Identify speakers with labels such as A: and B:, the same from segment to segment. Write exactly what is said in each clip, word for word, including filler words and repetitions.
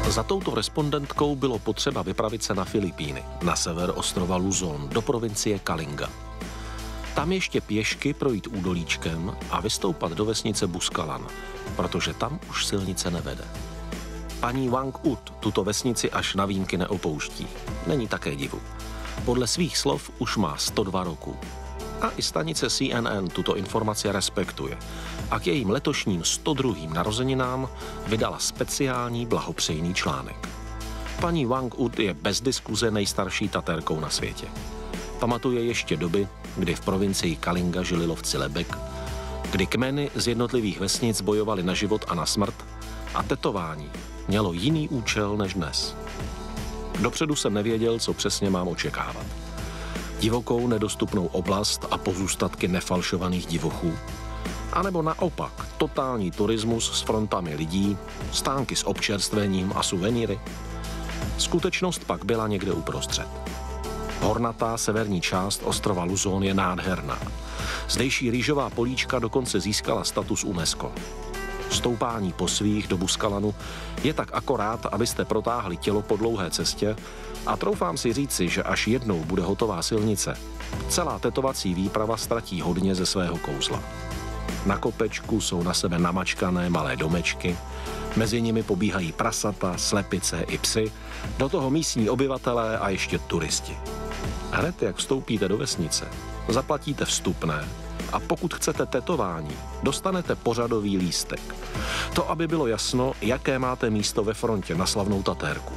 A: Za touto respondentkou bylo potřeba vypravit se na Filipíny, na sever ostrova Luzon, do provincie Kalinga. Tam ještě pěšky projít údolíčkem a vystoupat do vesnice Buskalan, protože tam už silnice nevede. Paní Wang Ut tuto vesnici až na výjimky neopouští. Není také divu. Podle svých slov už má sto dva roku. A i stanice C N N tuto informaci respektuje a k jejím letošním sto druhým narozeninám vydala speciální blahopřejný článek. Paní Wang Ut je bez diskuze nejstarší tatérkou na světě. Pamatuje ještě doby, kdy v provincii Kalinga žili lovci lebek, kdy kmeny z jednotlivých vesnic bojovali na život a na smrt a tetování mělo jiný účel než dnes. Dopředu jsem nevěděl, co přesně mám očekávat. Divokou nedostupnou oblast a pozůstatky nefalšovaných divochů, anebo naopak totální turismus s frontami lidí, stánky s občerstvením a suvenýry. Skutečnost pak byla někde uprostřed. Hornatá severní část ostrova Luzon je nádherná. Zdejší rýžová políčka dokonce získala status UNESCO. Stoupání po svých do Buskalanu je tak akorát, abyste protáhli tělo po dlouhé cestě a troufám si říci, že až jednou bude hotová silnice, celá tetovací výprava ztratí hodně ze svého kouzla. Na kopečku jsou na sebe namačkané malé domečky, mezi nimi pobíhají prasata, slepice i psy, do toho místní obyvatelé a ještě turisti. Hned jak vstoupíte do vesnice, zaplatíte vstupné a pokud chcete tetování, dostanete pořadový lístek. To, aby bylo jasno, jaké máte místo ve frontě na slavnou tatérku.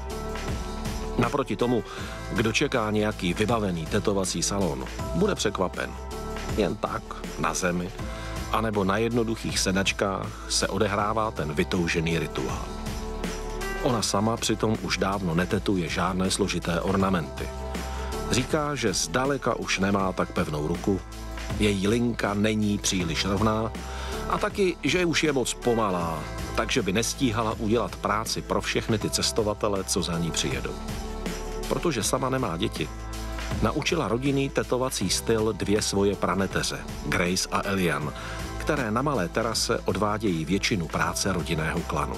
A: Naproti tomu, kdo čeká nějaký vybavený tetovací salon, bude překvapen. Jen tak, na zemi, anebo na jednoduchých sedačkách se odehrává ten vytoužený rituál. Ona sama přitom už dávno netetuje žádné složité ornamenty. Říká, že zdaleka už nemá tak pevnou ruku, její linka není příliš rovná a taky, že už je moc pomalá, takže by nestíhala udělat práci pro všechny ty cestovatele, co za ní přijedou. Protože sama nemá děti, naučila rodinný tetovací styl dvě svoje praneteře, Grace a Elian, které na malé terase odvádějí většinu práce rodinného klanu.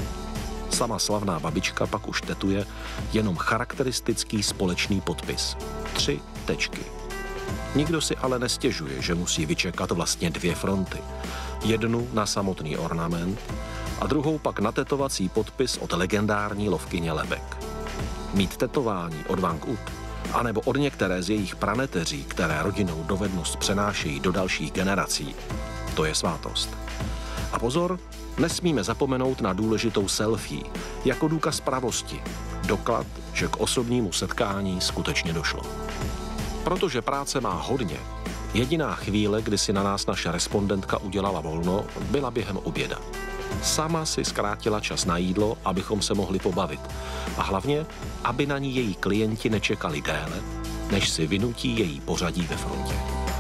A: Sama slavná babička pak už tetuje jenom charakteristický společný podpis. Tři tečky. Nikdo si ale nestěžuje, že musí vyčekat vlastně dvě fronty. Jednu na samotný ornament a druhou pak na tetovací podpis od legendární lovkyně lebek. Mít tetování od Wang Ut, anebo od některé z jejich praneteří, které rodinnou dovednost přenášejí do dalších generací, to je svátost. A pozor, nesmíme zapomenout na důležitou selfie, jako důkaz pravosti, doklad, že k osobnímu setkání skutečně došlo. Protože práce má hodně, jediná chvíle, kdy si na nás naše respondentka udělala volno, byla během oběda. Sama si zkrátila čas na jídlo, abychom se mohli pobavit. A hlavně, aby na ní její klienti nečekali déle, než si vynutí její pořadí ve frontě.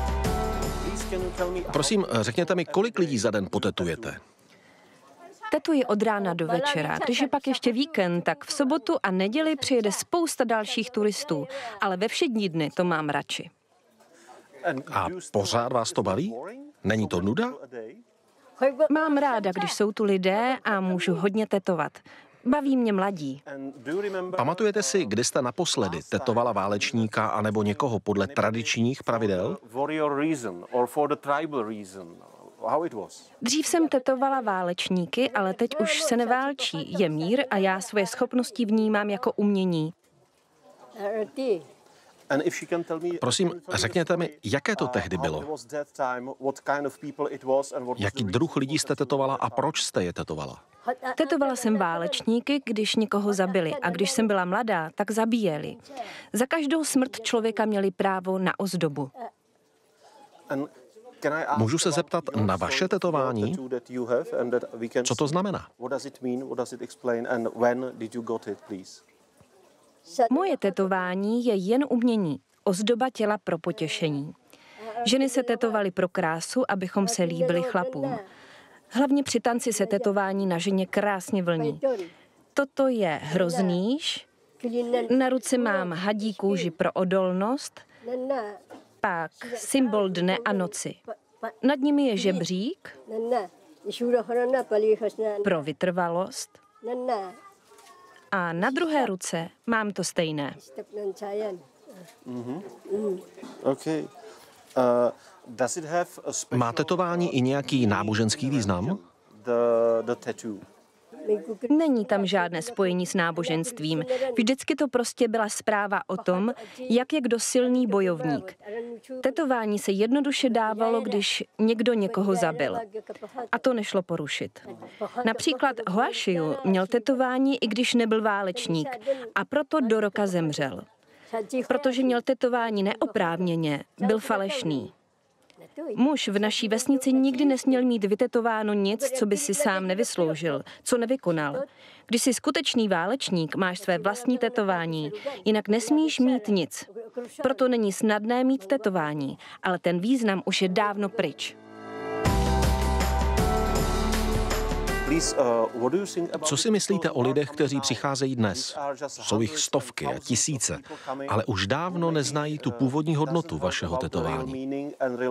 A: Prosím, řekněte mi, kolik lidí za den potetujete?
B: Tetuji od rána do večera. Když je pak ještě víkend, tak v sobotu a neděli přijede spousta dalších turistů, ale ve všední dny to mám radši.
A: A pořád vás to baví? Není to nuda?
B: Mám ráda, když jsou tu lidé a můžu hodně tetovat. Baví mě mladí.
A: Pamatujete si, kdy jste naposledy tetovala válečníka anebo někoho podle tradičních pravidel?
B: Dřív jsem tetovala válečníky, ale teď už se neválčí. Je mír a já svoje schopnosti vnímám jako umění.
A: Prosím, řekněte mi, jaké to tehdy bylo? Jaký druh lidí jste tetovala a proč jste je tetovala?
B: Tetovala jsem válečníky, když někoho zabili a když jsem byla mladá, tak zabíjeli. Za každou smrt člověka měli právo na ozdobu.
A: Můžu se zeptat na vaše tetování? Co to znamená?
B: Moje tetování je jen umění, ozdoba těla pro potěšení. Ženy se tetovaly pro krásu, abychom se líbili chlapům. Hlavně při tanci se tetování na ženě krásně vlní. Toto je hroznýš, na ruce mám hadí kůži pro odolnost, pak symbol dne a noci. Nad nimi je žebřík pro vytrvalost a na druhé ruce mám to stejné.
C: Mm-hmm. Okay. Uh, does it have a special,
A: Má tetování i nějaký náboženský význam?
C: The, the tattoo.
B: Není tam žádné spojení s náboženstvím. Vždycky to prostě byla zpráva o tom, jak je kdo silný bojovník. Tetování se jednoduše dávalo, když někdo někoho zabil. A to nešlo porušit. Například Hoašiu měl tetování, i když nebyl válečník, a proto do roka zemřel. Protože měl tetování neoprávněně, byl falešný. Muž v naší vesnici nikdy nesměl mít vytetováno nic, co by si sám nevysloužil, co nevykonal. Když jsi skutečný válečník, máš své vlastní tetování, jinak nesmíš mít nic. Proto není snadné mít tetování, ale ten význam už je dávno pryč.
A: Co si myslíte o lidech, kteří přicházejí dnes? Jsou jich stovky a tisíce, ale už dávno neznají tu původní hodnotu vašeho tetování.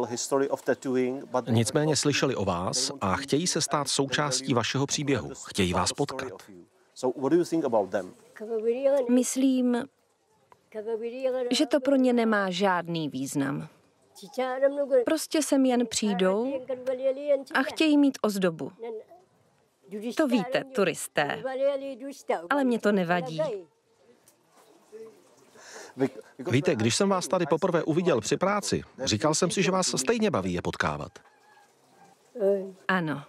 A: Nicméně slyšeli o vás a chtějí se stát součástí vašeho příběhu. Chtějí vás potkat.
B: Myslím, že to pro ně nemá žádný význam. Prostě sem jen přijdou a chtějí mít ozdobu. To víte, turisté. Ale mě to nevadí.
A: Víte, když jsem vás tady poprvé uviděl při práci, říkal jsem si, že vás stejně baví je potkávat.
B: Ano.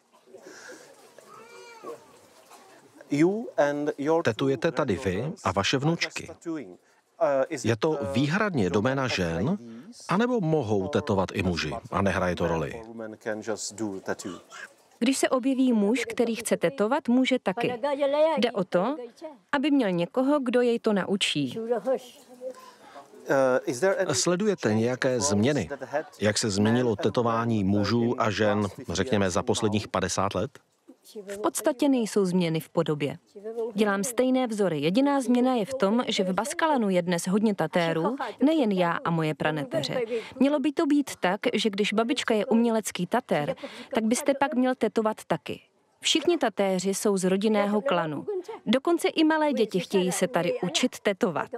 A: Tetujete tady vy a vaše vnučky. Je to výhradně doména žen, anebo mohou tetovat i muži a nehraje to roli?
B: Když se objeví muž, který chce tetovat, může taky. Jde o to, aby měl někoho, kdo jej to naučí.
A: Sledujete nějaké změny? Jak se změnilo tetování mužů a žen, řekněme, za posledních padesát let?
B: V podstatě nejsou změny v podobě. Dělám stejné vzory. Jediná změna je v tom, že v Baskalanu je dnes hodně tatérů, nejen já a moje praneteře. Mělo by to být tak, že když babička je umělecký tatér, tak byste pak měl tetovat taky. Všichni tatéři jsou z rodinného klanu. Dokonce i malé děti chtějí se tady učit tetovat.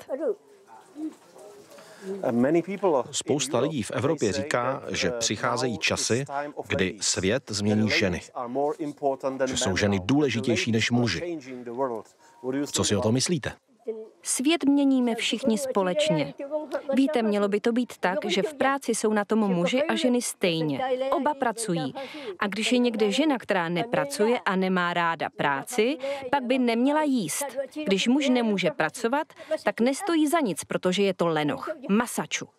A: Spousta lidí v Evropě říká, že přicházejí časy, kdy svět změní ženy. Že jsou ženy důležitější než muži. Co si o to myslíte?
B: Svět měníme všichni společně. Víte, mělo by to být tak, že v práci jsou na tom muži a ženy stejně. Oba pracují. A když je někde žena, která nepracuje a nemá ráda práci, pak by neměla jíst. Když muž nemůže pracovat, tak nestojí za nic, protože je to lenoch. Masaču.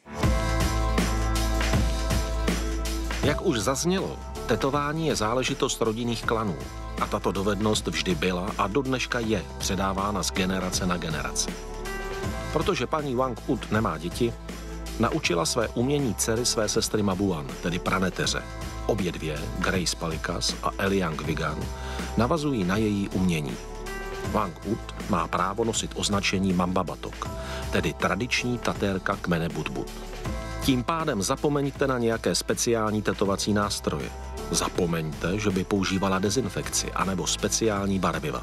A: Jak už zaznělo, tetování je záležitost rodinných klanů. A tato dovednost vždy byla a do dneška je předávána z generace na generaci. Protože paní Wang Ut nemá děti, naučila své umění dcery své sestry Mabuan, tedy praneteře. Obě dvě, Grace Palikas a Eliang Vigan, navazují na její umění. Wang Ut má právo nosit označení Mamba Batok, tedy tradiční tatérka kmene Budbud. Tím pádem zapomeňte na nějaké speciální tetovací nástroje. Zapomeňte, že by používala dezinfekci anebo speciální barviva.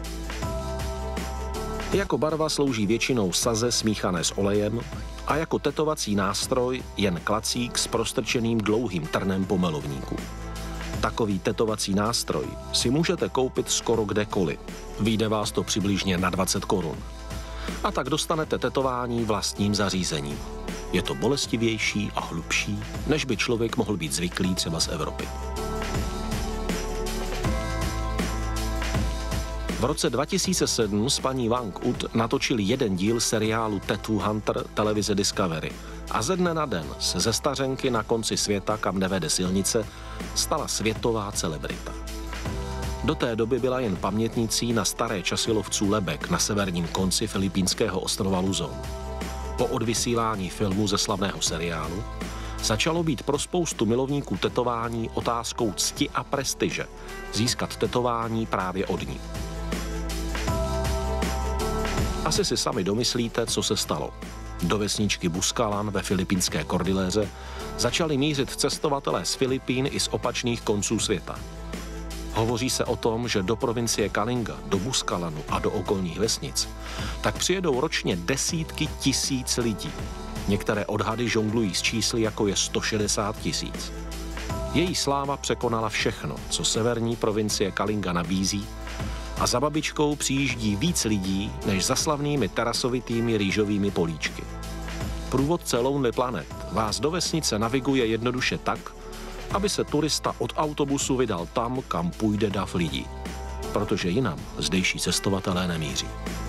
A: Jako barva slouží většinou saze smíchané s olejem a jako tetovací nástroj jen klacík s prostrčeným dlouhým trnem po melovníku. Takový tetovací nástroj si můžete koupit skoro kdekoliv. Vyjde vás to přibližně na dvacet korun. A tak dostanete tetování vlastním zařízením. Je to bolestivější a hlubší, než by člověk mohl být zvyklý třeba z Evropy. V roce dva tisíce sedm s paní Wang Ut natočili jeden díl seriálu Tattoo Hunter televize Discovery a ze dne na den se ze stařenky na konci světa, kam nevede silnice, stala světová celebrita. Do té doby byla jen pamětnicí na staré časy lovců lebek na severním konci filipínského ostrova Luzon. Po odvysílání filmu ze slavného seriálu začalo být pro spoustu milovníků tetování otázkou cti a prestiže získat tetování právě od ní. Asi si sami domyslíte, co se stalo. Do vesničky Buskalan ve filipínské Kordiléře začali mířit cestovatelé z Filipín i z opačných konců světa. hovoří se o tom, že do provincie Kalinga, do Buskalanu a do okolních vesnic, tak přijedou ročně desítky tisíc lidí. Některé odhady žonglují s čísly, jako je sto šedesát tisíc. Její sláva překonala všechno, co severní provincie Kalinga nabízí, a za babičkou přijíždí víc lidí, než za slavnými terasovitými rýžovými políčky. Průvodce Lonely Planet vás do vesnice naviguje jednoduše tak, aby se turista od autobusu vydal tam, kam půjde dav lidí, protože jinam zdejší cestovatelé nemíří.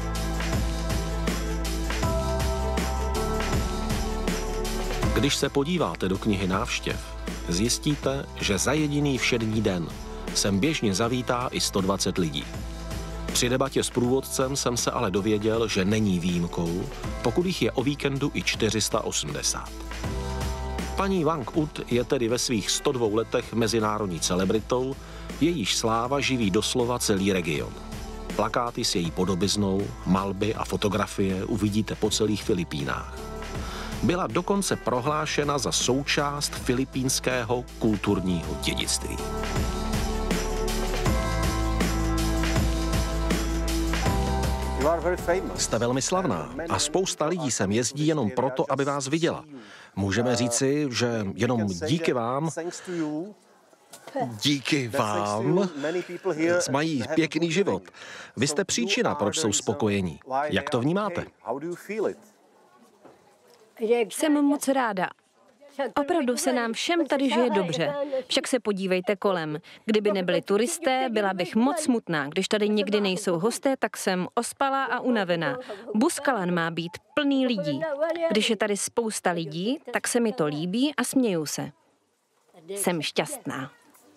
A: Když se podíváte do knihy návštěv, zjistíte, že za jediný všední den sem běžně zavítá i sto dvacet lidí. Při debatě s průvodcem jsem se ale dověděl, že není výjimkou, pokud jich je o víkendu i čtyři sta osmdesát. Paní Wang Ut je tedy ve svých sto dvou letech mezinárodní celebritou, jejíž sláva živí doslova celý region. Plakáty s její podobiznou, malby a fotografie uvidíte po celých Filipínách. Byla dokonce prohlášena za součást filipínského kulturního dědictví. Jste velmi slavná a spousta lidí sem jezdí jenom proto, aby vás viděla. Můžeme říci, že jenom díky vám, díky vám, mají pěkný život. Vy jste příčina, proč jsou spokojení. Jak to vnímáte?
B: Jsem moc ráda. Opravdu se nám všem tady žije dobře. Však se podívejte kolem. Kdyby nebyli turisté, byla bych moc smutná. Když tady někdy nejsou hosté, tak jsem ospalá a unavená. Buskalan má být plný lidí. Když je tady spousta lidí, tak se mi to líbí a směju se. Jsem šťastná.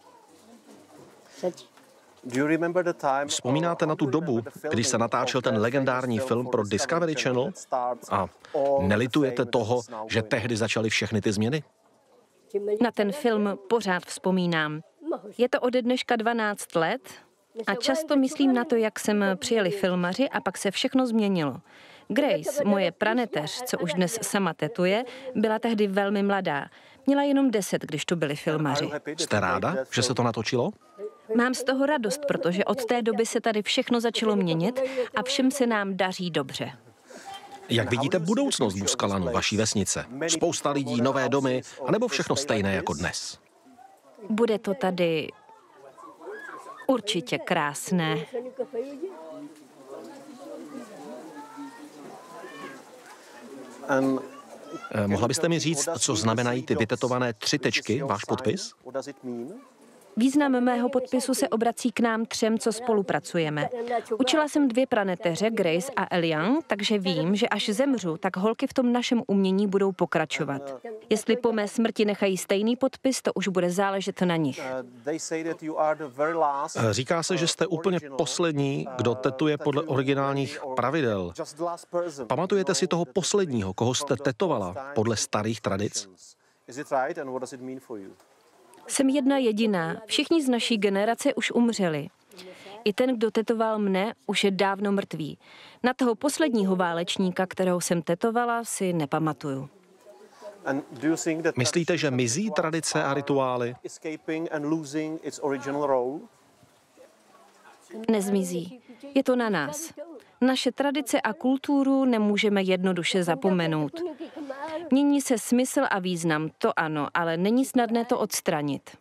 A: Vzpomínáte na tu dobu, když se natáčel ten legendární film pro Discovery Channel? A nelitujete toho, že tehdy začaly všechny ty změny?
B: Na ten film pořád vzpomínám. Je to ode dneška dvanáct let a často myslím na to, jak sem přijeli filmaři a pak se všechno změnilo. Grace, moje praneteř, co už dnes sama tetuje, byla tehdy velmi mladá. Měla jenom deset, když to byli filmaři.
A: Jste ráda, že se to natočilo?
B: Mám z toho radost, protože od té doby se tady všechno začalo měnit a všem se nám daří dobře.
A: Jak vidíte budoucnost Buskalanu, vaší vesnice? Spousta lidí, nové domy, anebo všechno stejné jako dnes?
B: Bude to tady určitě krásné.
A: Eh, mohla byste mi říct, co znamenají ty vytetované tři tečky, váš podpis?
B: Význam mého podpisu se obrací k nám třem, co spolupracujeme. Učila jsem dvě praneteře, Grace a Eliang, takže vím, že až zemřu, tak holky v tom našem umění budou pokračovat. Jestli po mé smrti nechají stejný podpis, to už bude záležet na nich.
A: Říká se, že jste úplně poslední, kdo tetuje podle originálních pravidel. Pamatujete si toho posledního, koho jste tetovala podle starých tradic?
B: Jsem jedna jediná. Všichni z naší generace už umřeli. I ten, kdo tetoval mne, už je dávno mrtvý. Na toho posledního válečníka, kterého jsem tetovala, si nepamatuju.
A: Myslíte, že mizí tradice a rituály?
B: Nezmizí. Je to na nás. Naše tradice a kulturu nemůžeme jednoduše zapomenout. Mění se smysl a význam, to ano, ale není snadné to odstranit.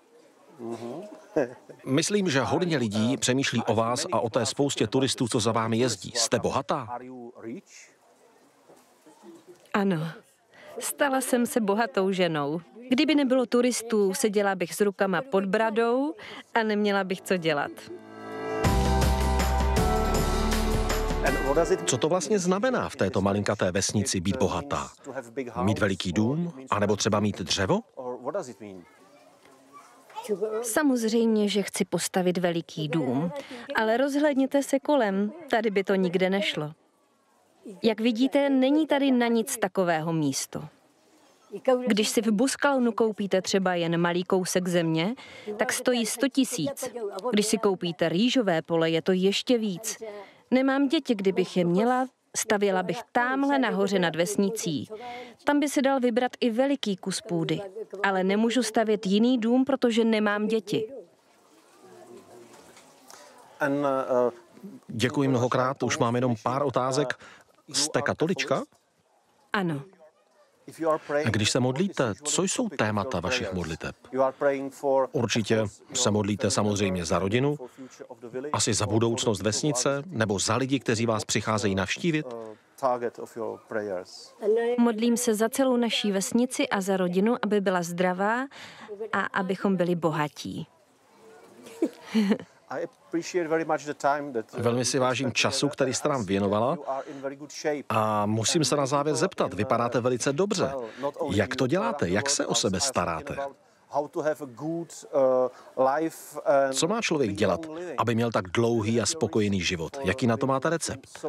A: Myslím, že hodně lidí přemýšlí o vás a o té spoustě turistů, co za vámi jezdí. Jste bohatá?
B: Ano, stala jsem se bohatou ženou. Kdyby nebylo turistů, seděla bych s rukama pod bradou a neměla bych co dělat.
A: Co to vlastně znamená v této malinkaté vesnici být bohatá? Mít veliký dům? A nebo třeba mít dřevo?
B: Samozřejmě, že chci postavit veliký dům, ale rozhlédněte se kolem, tady by to nikde nešlo. Jak vidíte, není tady na nic takového místo. Když si v Buskalanu koupíte třeba jen malý kousek země, tak stojí sto tisíc. Když si koupíte rýžové pole, je to ještě víc. Nemám děti, kdybych je měla, stavěla bych támhle nahoře nad vesnicí. Tam by se dal vybrat i veliký kus půdy, ale nemůžu stavět jiný dům, protože nemám děti.
A: Děkuji mnohokrát, už mám jenom pár otázek. Jste katolička?
B: Ano.
A: A když se modlíte, co jsou témata vašich modliteb? Určitě se modlíte samozřejmě za rodinu, asi za budoucnost vesnice, nebo za lidi, kteří vás přicházejí navštívit?
B: Modlím se za celou naší vesnici a za rodinu, aby byla zdravá a abychom byli bohatí.
A: Velmi si vážím času, který jste nám věnovala, a musím se na závěr zeptat, vypadáte velice dobře. Jak to děláte? Jak se o sebe staráte? Co má člověk dělat, aby měl tak dlouhý a spokojený život? Jaký na to máte recept?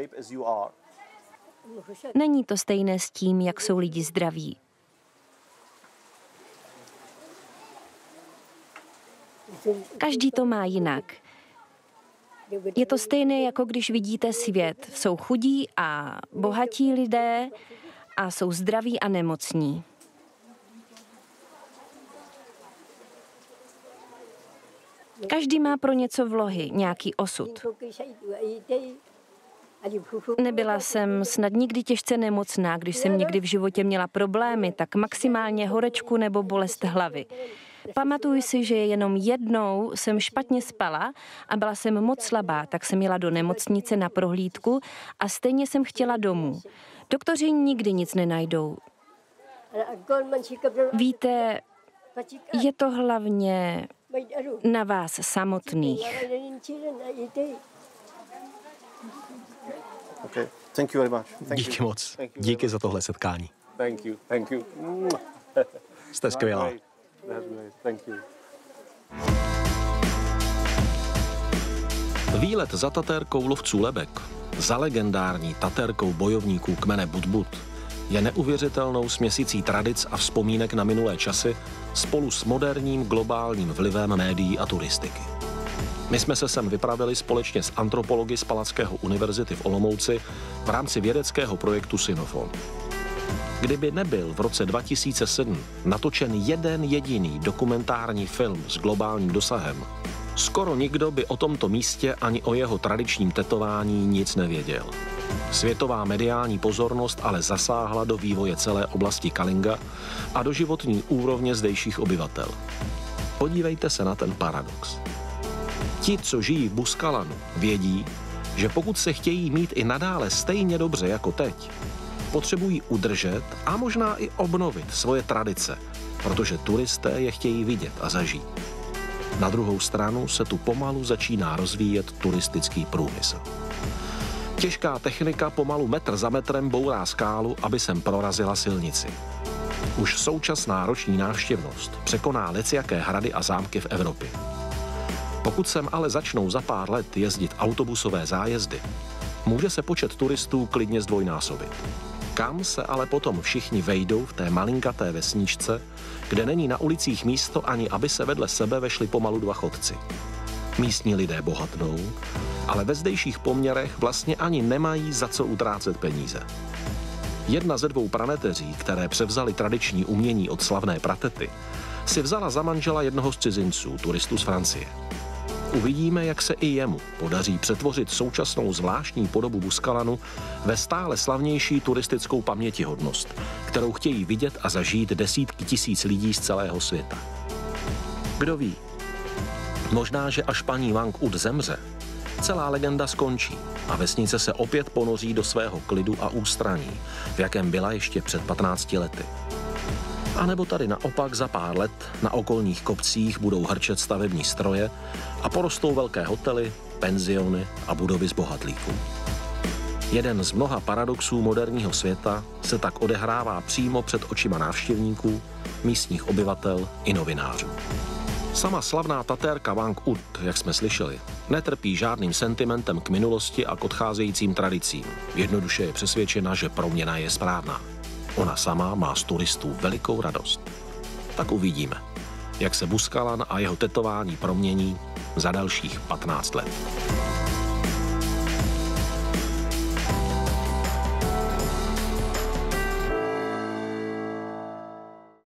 B: Není to stejné s tím, jak jsou lidi zdraví. Každý to má jinak. Je to stejné, jako když vidíte svět. Jsou chudí a bohatí lidé a jsou zdraví a nemocní. Každý má pro něco vlohy, nějaký osud. Nebyla jsem snad nikdy těžce nemocná. Když jsem někdy v životě měla problémy, tak maximálně horečku nebo bolest hlavy. Pamatuju si, že jenom jednou jsem špatně spala a byla jsem moc slabá, tak jsem jela do nemocnice na prohlídku a stejně jsem chtěla domů. Doktoři nikdy nic nenajdou. Víte, je to hlavně na vás samotných.
C: Okay. Thank you very much. Thank
A: Díky
C: you.
A: moc.
C: Thank you
A: Díky za tohle setkání.
C: Thank you. Thank you.
A: Jste skvělá.
C: That's great. Thank you.
A: Výlet za tatérkou lovců lebek, za legendární tatérkou bojovníků kmene Budbud, je neuvěřitelnou směsicí tradic a vzpomínek na minulé časy spolu s moderním globálním vlivem médií a turistiky. My jsme se sem vypravili společně s antropology z Palackého univerzity v Olomouci v rámci vědeckého projektu Sinofon. Kdyby nebyl v roce dva tisíce sedm natočen jeden jediný dokumentární film s globálním dosahem, skoro nikdo by o tomto místě ani o jeho tradičním tetování nic nevěděl. Světová mediální pozornost ale zasáhla do vývoje celé oblasti Kalinga a do životní úrovně zdejších obyvatel. Podívejte se na ten paradox. Ti, co žijí v Buskalanu, vědí, že pokud se chtějí mít i nadále stejně dobře jako teď, potřebují udržet a možná i obnovit svoje tradice, protože turisté je chtějí vidět a zažít. Na druhou stranu se tu pomalu začíná rozvíjet turistický průmysl. Těžká technika pomalu metr za metrem bourá skálu, aby sem prorazila silnici. Už současná roční návštěvnost překoná lecjaké hrady a zámky v Evropě. Pokud sem ale začnou za pár let jezdit autobusové zájezdy, může se počet turistů klidně zdvojnásobit. Kam se ale potom všichni vejdou v té malinkaté vesničce, kde není na ulicích místo ani aby se vedle sebe vešli pomalu dva chodci. Místní lidé bohatnou, ale ve zdejších poměrech vlastně ani nemají za co utrácet peníze. Jedna ze dvou praneteří, které převzali tradiční umění od slavné pratety, si vzala za manžela jednoho z cizinců, turistu z Francie. Uvidíme, jak se i jemu podaří přetvořit současnou zvláštní podobu Buskalanu ve stále slavnější turistickou pamětihodnost, kterou chtějí vidět a zažít desítky tisíc lidí z celého světa. Kdo ví? Možná, že až paní Wang Ud zemře, celá legenda skončí a vesnice se opět ponoří do svého klidu a ústraní, v jakém byla ještě před patnácti lety. A nebo tady naopak za pár let na okolních kopcích budou hrčet stavební stroje a porostou velké hotely, penziony a budovy z bohatlíků. Jeden z mnoha paradoxů moderního světa se tak odehrává přímo před očima návštěvníků, místních obyvatel i novinářů. Sama slavná tatérka Wang Ud, jak jsme slyšeli, netrpí žádným sentimentem k minulosti a k odcházejícím tradicím. Jednoduše je přesvědčena, že proměna je správná. Ona sama má z turistů velikou radost. Tak uvidíme, jak se Buskalan a jeho tetování promění za dalších patnáct let.